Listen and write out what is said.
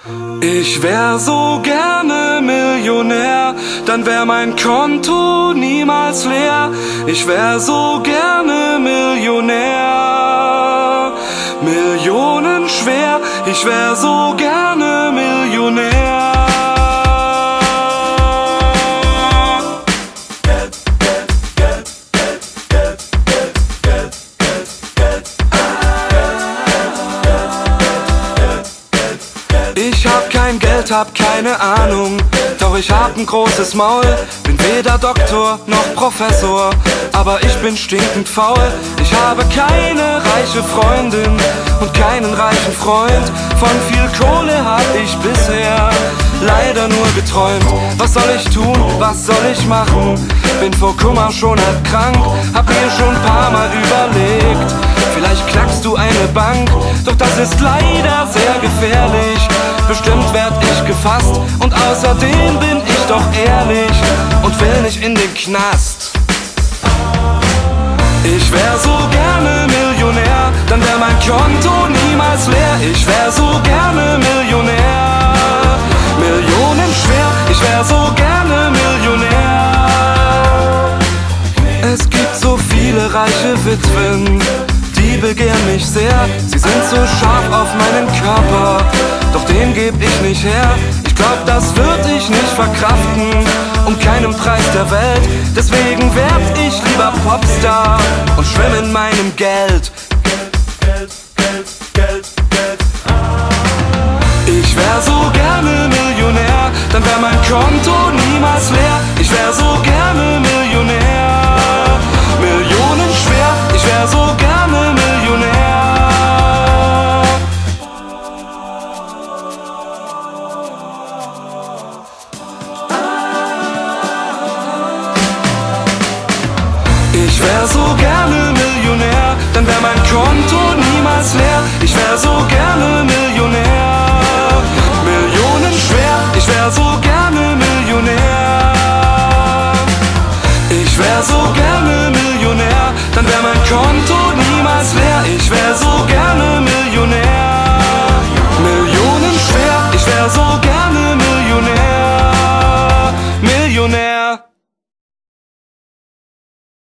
Ich wär so gerne Millionär, dann wär mein Konto niemals leer. Ich wär so gerne Millionär, millionenschwer. Ich wär so gerne Millionär. Ich hab kein Geld, hab keine Ahnung, doch ich hab ein großes Maul. Bin weder Doktor noch Professor, aber ich bin stinkend faul. Ich habe keine reiche Freundin und keinen reichen Freund. Von viel Kohle hab ich bisher leider nur geträumt. Was soll ich tun, was soll ich machen? Bin vor Kummer schon halb krank, hab mir schon ein paar Mal überlegt, vielleicht knackst du eine Bank, doch das ist leider sehr gefährlich. Bestimmt werd ich gefasst und außerdem bin ich doch ehrlich und will nicht in den Knast. Ich wär so gerne Millionär, dann wär mein Konto niemals leer. Ich wär so gerne Millionär, millionenschwer. Ich wär so gerne Millionär. Es gibt so viele reiche Witwen, die begehren mich sehr. Sie sind so scharf auf meinen Körper, doch den geb ich nicht her. Ich glaub, das würd ich nicht verkraften, um keinen Preis der Welt. Deswegen werd ich lieber Popstar und schwimm in meinem Geld. Ich wär so gerne Millionär, dann wär mein Konto niemals leer. Ich wär so gerne Millionär, millionenschwer. Ich wär so gerne Millionär. Ich wär so gerne Millionär, dann wär mein Konto niemals leer. Ich wär so gerne Millionär.